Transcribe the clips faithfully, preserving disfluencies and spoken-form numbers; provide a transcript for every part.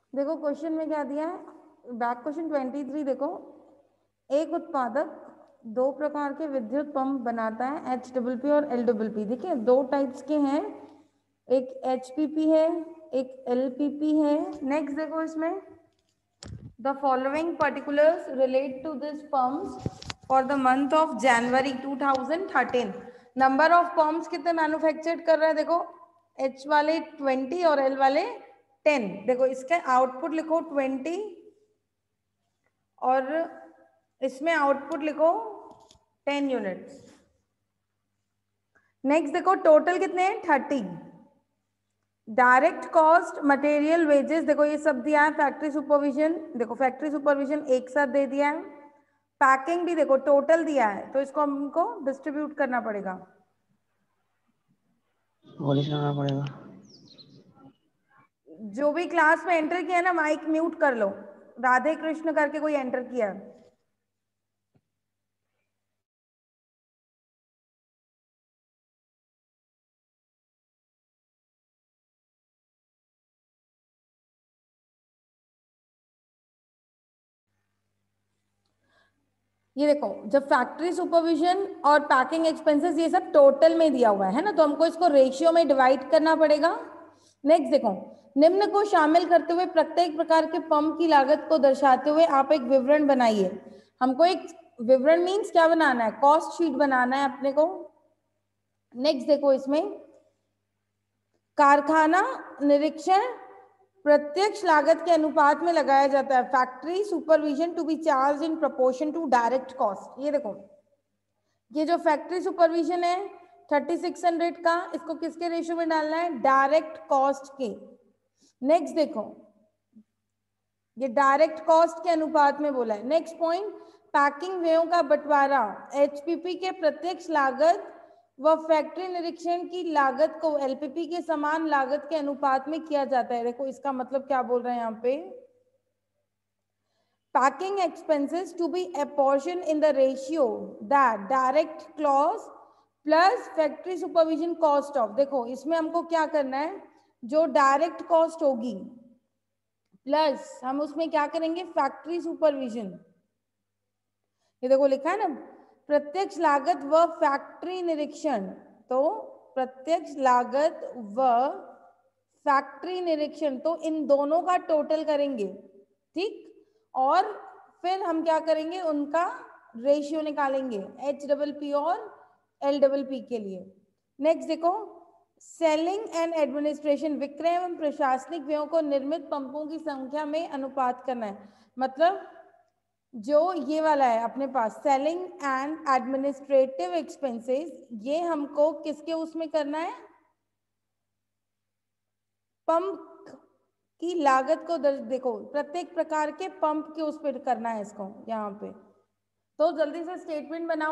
देखो क्वेश्चन में क्या दिया है, बैक क्वेश्चन ट्वेंटी थ्री देखो, एक उत्पादक दो प्रकार के विद्युत पंप बनाता है, एच डबल पी और एल डबल पी। देखिए दो टाइप्स के हैं, एक एच पी पी है, एक एल पी पी है। नेक्स्ट देखो इसमें, the following particulars relate to this pumps for the month of January two thousand thirteen. Number of pumps कितने मैन्युफैक्चर्ड कर रहा है, देखो एच वाले ट्वेंटी और एल वाले टेन। देखो इसके आउटपुट लिखो ट्वेंटी और इसमें आउटपुट लिखो टेन यूनिट्स। नेक्स्ट देखो टोटल कितने हैं, thirty. Direct cost, material, wages, देखो ये सब दिया है। फैक्ट्री सुपरविजन, देखो फैक्ट्री सुपरविजन एक साथ दे दिया है। पैकिंग भी देखो टोटल दिया है, तो इसको हमको डिस्ट्रीब्यूट करना पड़ेगा। गोली चलाना पड़ेगा। जो भी क्लास में एंटर किया ना, माइक म्यूट कर लो। राधे कृष्ण करके कोई एंटर किया, ये देखो जब फैक्ट्री सुपरविजन और पैकिंग एक्सपेंसेस ये सब टोटल में दिया हुआ है ना, तो हमको इसको रेशियो में डिवाइड करना पड़ेगा। नेक्स्ट देखो, निम्न को शामिल करते हुए प्रत्येक प्रकार के पंप की लागत को दर्शाते हुए आप एक विवरण बनाइए। हमको एक विवरण मीन्स क्या बनाना है, कॉस्ट शीट बनाना है अपने को। नेक्स्ट देखो इसमें, कारखाना निरीक्षण प्रत्यक्ष लागत के अनुपात में लगाया जाता है। Factory supervision to be charge in proportion to direct cost. ये देखो ये जो फैक्ट्री सुपरविजन है थर्टी सिक्स हंड्रेड का, इसको किसके रेशियो में डालना है, डायरेक्ट कॉस्ट के। नेक्स्ट देखो ये डायरेक्ट कॉस्ट के अनुपात में बोला है। नेक्स्ट पॉइंट, पैकिंग व्ययों का बंटवारा एचपीपी के प्रत्यक्ष लागत व फैक्ट्री निरीक्षण की लागत को एलपीपी के समान लागत के अनुपात में किया जाता है। देखो इसका मतलब क्या बोल रहे हैं यहाँ पे, packing expenses to be apportion in the ratio that direct cost plus factory supervision cost of. देखो इसमें हमको क्या करना है, जो डायरेक्ट कॉस्ट होगी प्लस हम उसमें क्या करेंगे, फैक्ट्री सुपरविजन। ये देखो लिखा है ना, प्रत्यक्ष लागत व फैक्ट्री निरीक्षण, तो प्रत्यक्ष लागत व फैक्ट्री निरीक्षण, तो इन दोनों का टोटल करेंगे, ठीक। और फिर हम क्या करेंगे, उनका रेशियो निकालेंगे एच डबल पी और एल डबल पी के लिए। नेक्स्ट देखो, सेलिंग एंड एडमिनिस्ट्रेशन, विक्रय एवं प्रशासनिक व्ययों को निर्मित पंपों की संख्या में अनुपात करना है। मतलब जो ये वाला है अपने पास सेलिंग एंड एडमिनिस्ट्रेटिव एक्सपेंसेस, ये हमको किसके उसमें करना है, पंप की लागत को दर्ज, देखो प्रत्येक प्रकार के पंप के उस पर करना है इसको यहाँ पे। तो जल्दी से स्टेटमेंट बनाओ।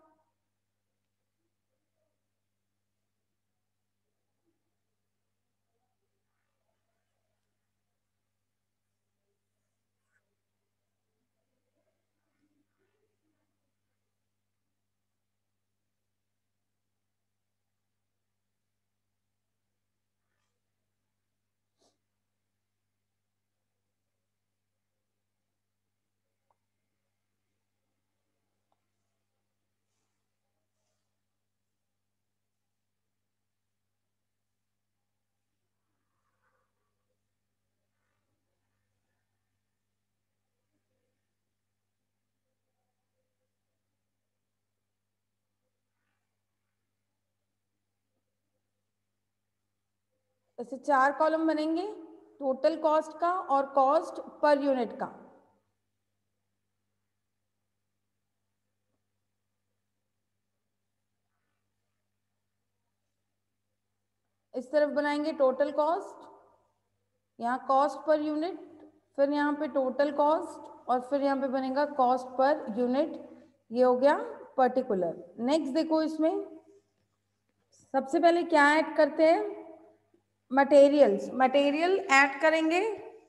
ऐसे चार कॉलम बनेंगे, टोटल कॉस्ट का और कॉस्ट पर यूनिट का। इस तरफ बनाएंगे टोटल कॉस्ट, यहाँ कॉस्ट पर यूनिट, फिर यहाँ पे टोटल कॉस्ट और फिर यहाँ पे बनेगा कॉस्ट पर यूनिट। ये हो गया पर्टिकुलर। नेक्स्ट देखो इसमें सबसे पहले क्या ऐड करते हैं, मटेरियल्स, मटेरियल ऐड करेंगे।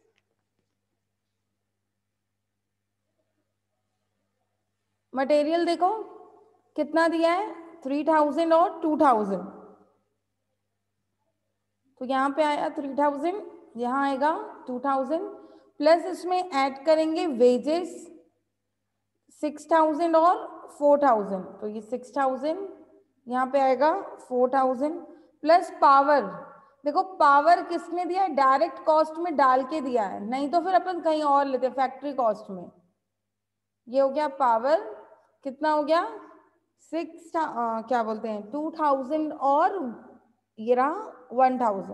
मटेरियल देखो कितना दिया है, थ्री थाउजेंड और टू थाउजेंड, तो यहाँ पे आया थ्री थाउजेंड यहाँ आएगा टू थाउजेंड प्लस इसमें ऐड करेंगे वेजेस सिक्स थाउजेंड और फोर थाउजेंड, तो ये सिक्स थाउजेंड यहाँ पे आएगा फोर थाउजेंड प्लस पावर। देखो पावर किसने दिया है, डायरेक्ट कॉस्ट में डाल के दिया है, नहीं तो फिर अपन कहीं और लेते फैक्ट्री कॉस्ट में। ये हो गया पावर, कितना हो गया सिक्स क्या बोलते हैं टू थाउजेंड और ये रहा वन थाउजेंड।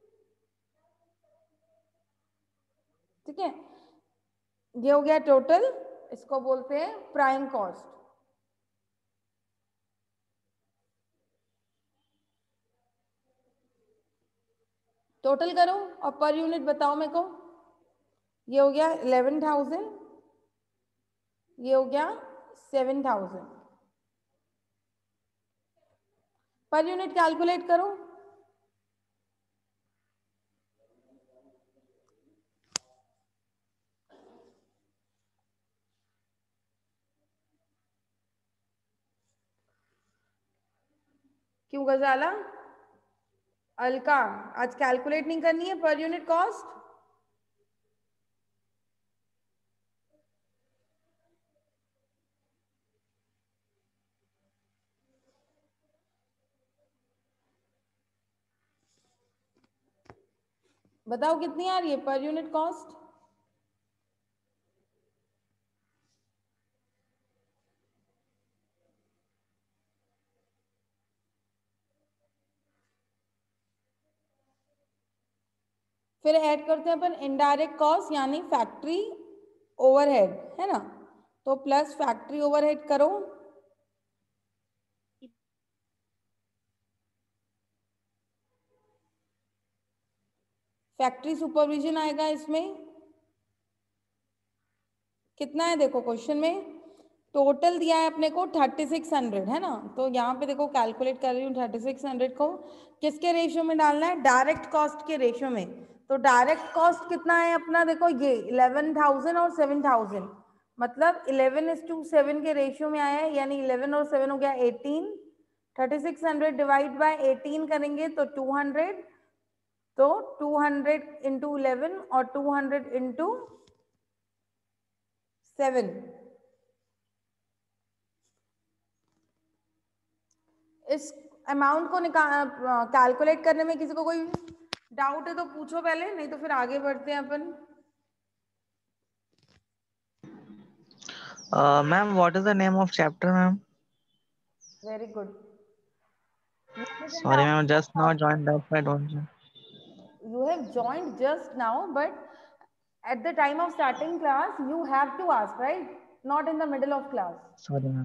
ठीक है, ये हो गया टोटल, इसको बोलते हैं प्राइम कॉस्ट। टोटल करो और पर यूनिट बताओ मेरे को। ये हो गया इलेवन थाउजेंड, ये हो गया seven thousand. Per unit calculate करो। क्यों गजाला, अलका आज कैलकुलेट नहीं करनी है पर यूनिट कॉस्ट? बताओ कितनी आ रही है पर यूनिट कॉस्ट? फिर ऐड करते हैं अपन इनडायरेक्ट कॉस्ट यानी फैक्ट्री ओवरहेड, है ना, तो प्लस फैक्ट्री ओवरहेड करो। फैक्ट्री सुपरविजन आएगा इसमें, कितना है देखो क्वेश्चन में टोटल दिया है अपने को थर्टी सिक्स हंड्रेड, है ना, तो यहाँ पे देखो कैलकुलेट कर रही हूँ थर्टी सिक्स हंड्रेड को किसके रेशियो में डालना है, डायरेक्ट कॉस्ट के रेशियो में। तो डायरेक्ट कॉस्ट कितना है अपना, देखो ये इलेवन थाउजेंड और सेवन थाउजेंड, मतलब इलेवन इज टू सेवन के रेशियो में आया है, यानी इलेवन और सेवन हो गया eighteen. Thirty six hundred divide by eighteen करेंगे तो टू हंड्रेड, तो टू हंड्रेड इंटू इलेवन और टू हंड्रेड इंटू सेवन। इस अमाउंट को निकाल कैलकुलेट करने में किसी को कोई डाउट है तो पूछो पहले, नहीं तो फिर आगे बढ़ते हैं अपन। Ma'am what is the name of chapter ma'am? Very good. Sorry ma'am, just now joined, that's why I don't know. You have joined just now, but at the time of starting class you have to ask, right? Not in the middle of class. Sorry ma'am.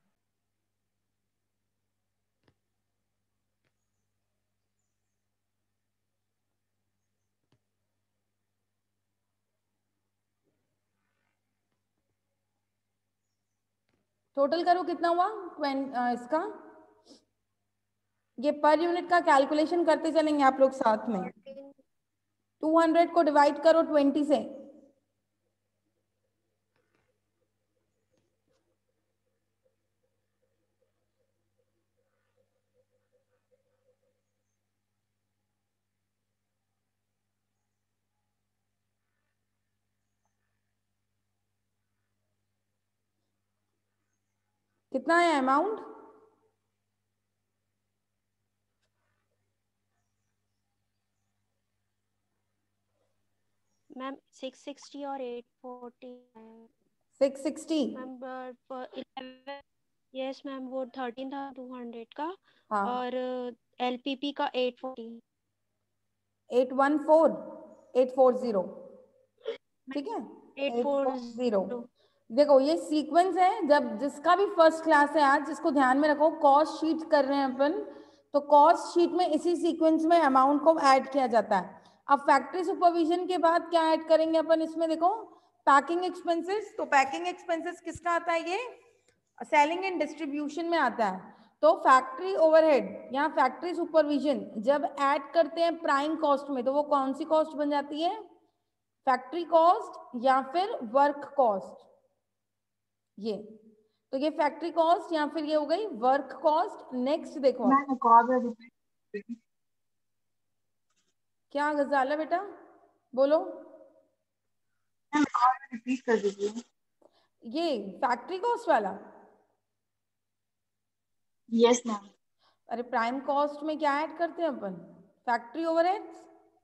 Total करो कितना हुआ इसका, ये per unit का calculation करते चलेंगे आप लोग साथ में। टू हंड्रेड को डिवाइड करो ट्वेंटी से, कितना है अमाउंट? मैम सिक्स सिक्सटी और eight forty. Six sixty ma'am yes ma'am, वो थर्टीन था टू हंड्रेड का। हाँ, और एलपीपी का eight forty. Eight one four eight four zero, ठीक है, eight eight four four zero. देखो ये सीक्वेंस है, जब जिसका भी फर्स्ट क्लास है आज, जिसको ध्यान में रखो, कॉस्ट शीट कर रहे हैं अपन, तो कॉस्ट शीट में इसी सीक्वेंस में अमाउंट को ऐड किया जाता है। अब फैक्ट्री सुपरविजन के बाद क्या ऐड करेंगे अपन इसमें, देखो पैकिंग एक्सपेंसेस। तो पैकिंग एक्सपेंसेस किसका आता है, ये सेलिंग एंड डिस्ट्रीब्यूशन में आता है। तो फैक्ट्री ओवरहेड या फैक्ट्री सुपरविजन जब ऐड करते हैं प्राइम कॉस्ट में, तो वो कौन सी कॉस्ट बन जाती है, फैक्ट्री कॉस्ट या फिर वर्क कॉस्ट। ये तो ये फैक्ट्री कॉस्ट या फिर ये हो गई वर्क कॉस्ट। नेक्स्ट देखो क्या गजाला बेटा, बोलो। मैम और रिपीट कर दीजिए। ये फैक्ट्री कॉस्ट वाला। Yes ma'am. अरे प्राइम कॉस्ट में क्या ऐड करते हैं अपन? Factory overheads,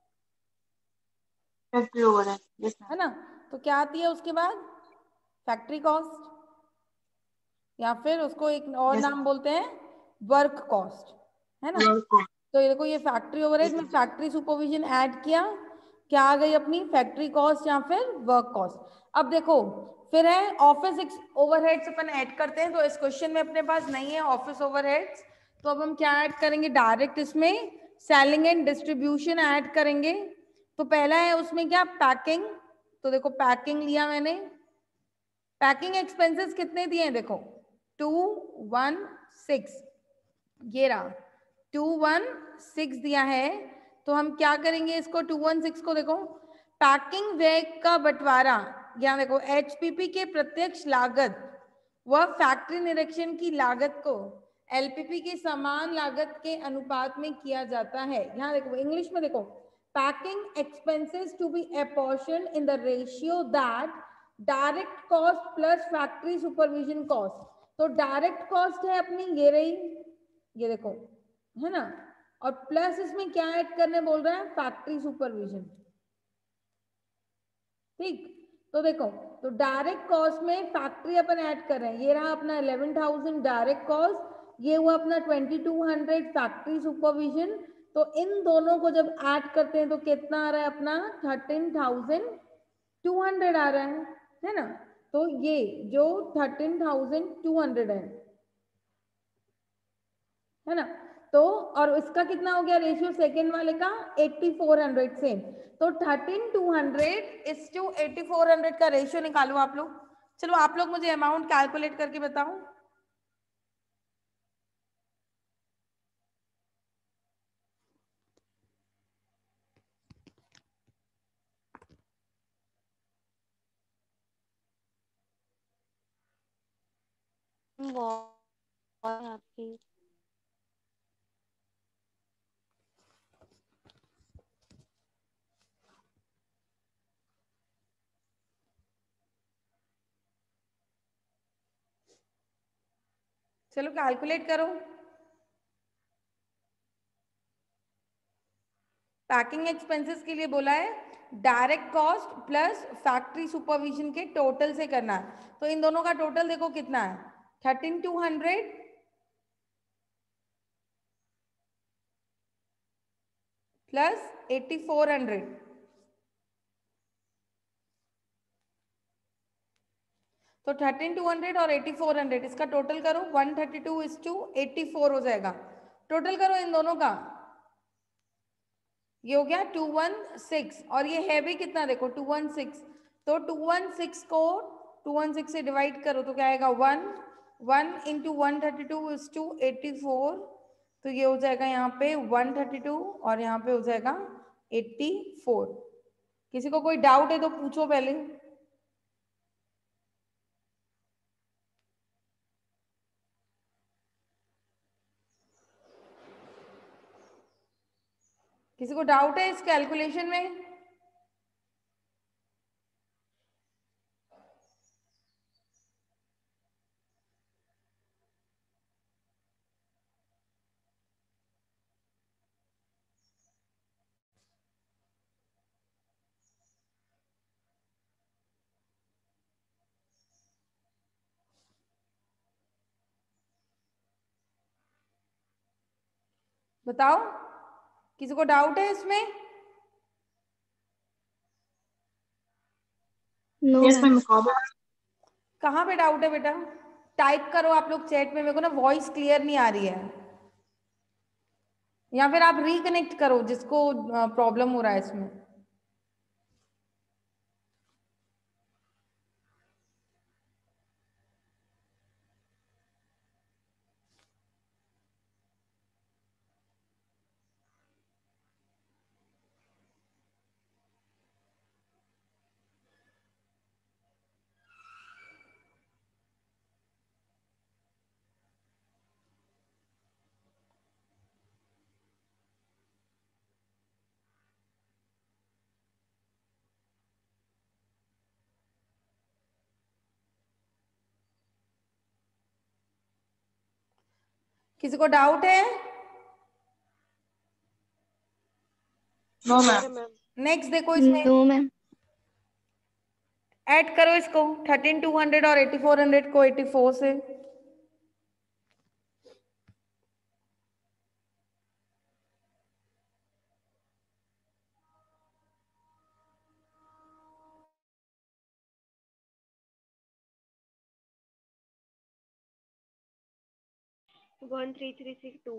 factory overhead, yes ma'am. है ना? तो क्या आती है उसके बाद? फैक्ट्री कॉस्ट, या फिर उसको एक और यस नाम बोलते हैं वर्क कॉस्ट, है ना? मैम। तो ये देखो, ये फैक्ट्री ओवरहेड में फैक्ट्री सुपरविजन ऐड किया, क्या आ गई अपनी? फैक्ट्री कॉस्ट या फिर वर्क कॉस्ट। अब देखो, फिर है ऑफिस ओवरहेड्स अपन ऐड करते हैं, तो इस क्वेश्चन में अपने पास नहीं है ऑफिस ओवरहेड्स, तो अब हम क्या ऐड करेंगे डायरेक्ट? इसमें सेलिंग एंड डिस्ट्रीब्यूशन ऐड करेंगे। तो पहला है उसमें क्या? पैकिंग। तो देखो पैकिंग लिया मैंने, पैकिंग एक्सपेंसेस कितने दिए हैं? देखो टू वन सिक्स, ये रहा टू वन सिक्स दिया है। तो हम क्या करेंगे इसको? टू वन सिक्स को देखो, पैकिंग व्यय का बंटवारा, यहाँ देखो एचपीपी के प्रत्यक्ष लागत व फैक्ट्री निरीक्षण की लागत को एलपीपी के समान लागत के अनुपात में किया जाता है। यहाँ देखो इंग्लिश में देखो, packing expenses to be apportion in the ratio that direct cost plus factory supervision cost. तो डायरेक्ट कॉस्ट है अपनी, ये रही, ये देखो, है ना? और प्लस इसमें क्या ऐड करने बोल रहा है? Factory supervision. ठीक, तो देखो, तो डायरेक्ट कॉस्ट में फैक्ट्री अपन ऐड कर रहे हैं, ये रहा अपना इलेवन थाउजेंड डायरेक्ट कॉस्ट, ये हुआ अपना twenty two hundred factory supervision. तो इन दोनों को जब ऐड करते हैं तो कितना आ रहा है अपना? थर्टीन थाउजेंड टू हंड्रेड आ रहा है, है ना? तो ये जो थर्टीन थाउजेंड टू हंड्रेड है है ना? तो और इसका कितना हो गया रेशियो सेकेंड वाले का? एट्टी फोर हंड्रेड से। तो थर्टीन टू हंड्रेड इस टू एट्टी फोर हंड्रेड का रेशियो निकालो आप लोग। चलो आप लोग मुझे अमाउंट कैलकुलेट करके बताओ। बहुत आपकी। चलो कैलकुलेट करो। पैकिंग एक्सपेंसेस के लिए बोला है direct cost plus factory supervision के टोटल से करना है। तो इन दोनों का टोटल देखो कितना है? Thirteen two hundred plus eighty four hundred. तो थर्टीन टू हंड्रेड और एट्टी फोर हंड्रेड, इसका टोटल करो, one thirty two is two eighty four हो जाएगा। टोटल करो इन दोनों का, ये हो गया टू वन सिक्स, और ये है भी कितना? देखो टू वन सिक्स। तो टू वन सिक्स को टू वन सिक्स से डिवाइड करो तो क्या आएगा? One one into one thirty two is two eighty four. तो ये हो जाएगा यहाँ पे वन थर्टी टू और यहाँ पे हो जाएगा एट्टी फोर। किसी को कोई डाउट है तो पूछो पहले। किसी को डाउट है इस कैलकुलेशन में? बताओ, किसी को डाउट है इसमें? No yes ma'am. कहाँ पे डाउट है बेटा? टाइप करो आप लोग चैट में, मेरे को ना वॉइस क्लियर नहीं आ रही है, या फिर आप रिकनेक्ट करो जिसको प्रॉब्लम हो रहा है इसमें। किसी को डाउट है? No ma'am. मैम नेक्स्ट देखो इसमें नो मैम ऐड करो इसको थर्टीन टू हंड्रेड और एटी फोर हंड्रेड को एटी फोर से। One three three six two.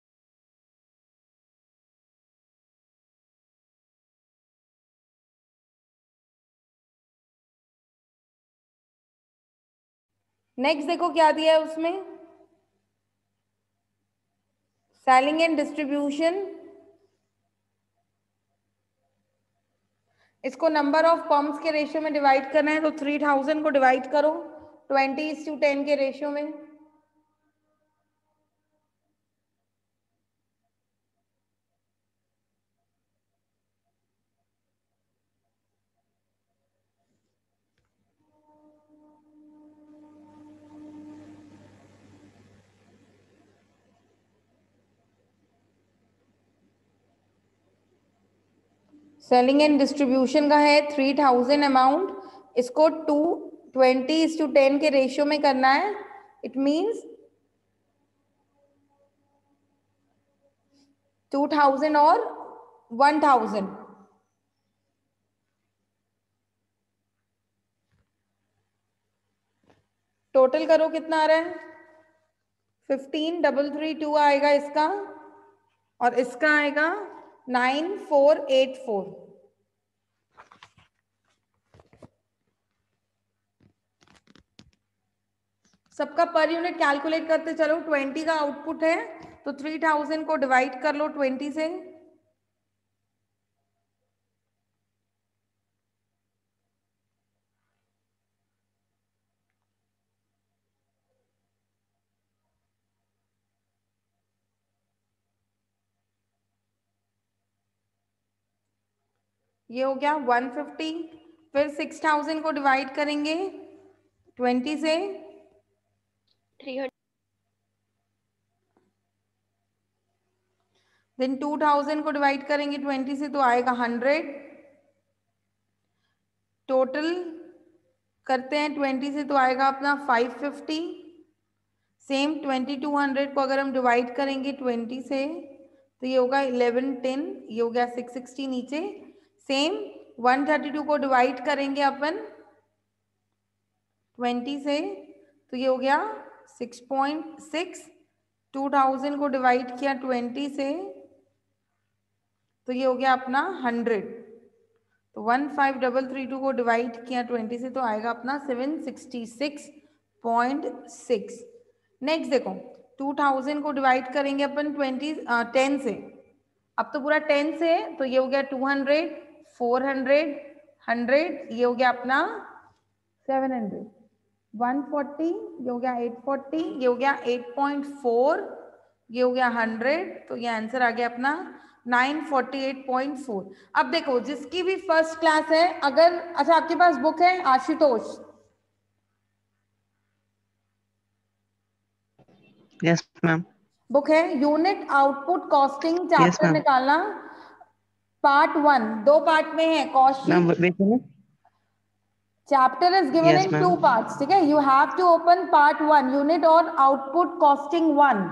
Next देखो क्या दिया है उसमें, सेलिंग एंड डिस्ट्रीब्यूशन। इसको नंबर ऑफ पम्प्स के रेशियो में डिवाइड करना है, तो थ्री थाउजेंड को डिवाइड करो ट्वेंटी इज टू टेन के रेशियो में। सेलिंग एंड डिस्ट्रीब्यूशन का है थ्री थाउजेंड अमाउंट, इसको to twenty is to ten के रेशियो में करना है। इट मीन्स टू थाउजेंड और वन थाउजेंड। टोटल करो कितना आ रहा है, फिफ्टीन डबल थ्री टू आएगा इसका, और इसका आएगा नाइन फोर एट फोर। सबका पर यूनिट कैलकुलेट करते चलो। ट्वेंटी का आउटपुट है तो थ्री थाउजेंड को डिवाइड कर लो ट्वेंटी से। ये हो गया वन फिफ्टी। फिर सिक्स थाउजेंड को डिवाइड करेंगे ट्वेंटी से, three hundred. Then two thousand को डिवाइड करेंगे ट्वेंटी से तो आएगा हंड्रेड। टोटल करते हैं ट्वेंटी से तो आएगा अपना five fifty. Same twenty two hundred को अगर हम डिवाइड करेंगे ट्वेंटी से तो ये होगा इलेवन टेन, ये हो गया सिक्स सिक्सटी नीचे। सेम वन थर्टी टू को डिवाइड करेंगे अपन ट्वेंटी से तो ये हो गया six point six. Two thousand को डिवाइड किया ट्वेंटी से तो ये हो गया अपना हंड्रेड। तो one five double three two को डिवाइड किया ट्वेंटी से तो आएगा अपना seven sixty six point six. Next देखो टू थाउजेंड को डिवाइड करेंगे अपन ट्वेंटी टेन से। अब तो पूरा टेन से है तो ये हो गया two hundred, four hundred, hundred, ये हो गया अपना सेवन हंड्रेड, वन फोर्टी, ये हो गया एट फोर्टी, ये हो गया एट पॉइंट फोर, ये हो गया हंड्रेड। तो ये आंसर आ गया अपना nine forty eight point four. अब देखो जिसकी भी फर्स्ट क्लास है, अगर अच्छा आपके पास बुक है आशुतोष? Yes, ma'am. बुक है, unit output costing Yes, chapter ma'am. निकालना। पार्ट वन, दो पार्ट में है cost Ma'am, sheet. wait a minute. Chapter is given Yes, in ma'am. Two parts, ठीक है। You have to open part one, unit और output costing one,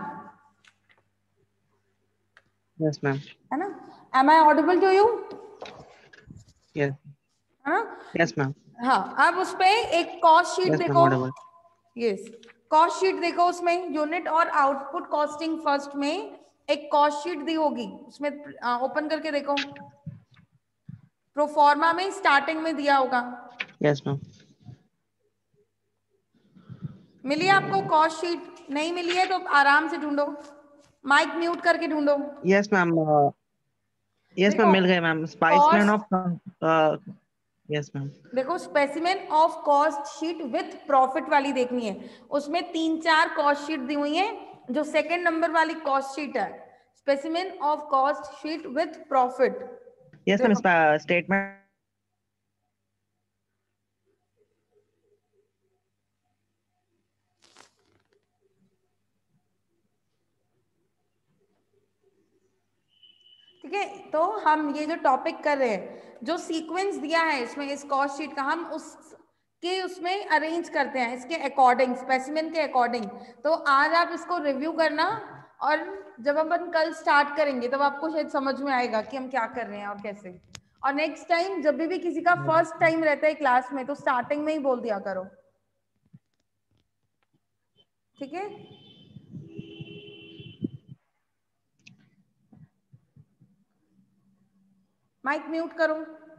Yes, ma'am. है ना। Am I audible to you? Yes. है ना। Yes, ma'am. हाँ, अब उस पे एक कॉस्ट शीट Yes, ma'am. देखो। Audible. यस, कॉस्ट शीट देखो, उसमें यूनिट और आउटपुट कॉस्टिंग फर्स्ट में एक कॉस्ट शीट दी होगी, उसमें ओपन करके देखो। प्रोफॉर्मा में स्टार्टिंग में दिया होगा। Yes, ma'am. मिली आपको कॉस्ट शीट? नहीं मिली है तो आराम से ढूंढो, माइक म्यूट करके ढूंढो। Yes, ma'am. Uh, yes, देखो ma'am. मिल गए, ma'am. Spiceman of. Cost, Uh, yes, ma'am. देखो specimen of cost sheet with profit वाली देखनी है। उसमें तीन चार कॉस्ट शीट दी हुई है, जो सेकंड नंबर वाली कॉस्ट शीट है, specimen of cost sheet with profit. Yes, ma'am. Spa- statement. ठीक है, तो हम ये जो टॉपिक कर रहे हैं, जो सीक्वेंस दिया है इसमें इस कॉस्ट शीट का, हम उस के उसमें अरेंज करते हैं इसके अकॉर्डिंग, स्पेसिमेन के अकॉर्डिंग। तो आज आप इसको रिव्यू करना, और जब अपन कल स्टार्ट करेंगे तब आपको शायद समझ में आएगा कि हम क्या कर रहे हैं और कैसे। और नेक्स्ट टाइम जब भी, भी किसी का फर्स्ट टाइम रहता है क्लास में, तो स्टार्टिंग में ही बोल दिया करो, ठीक है। माइक म्यूट करो।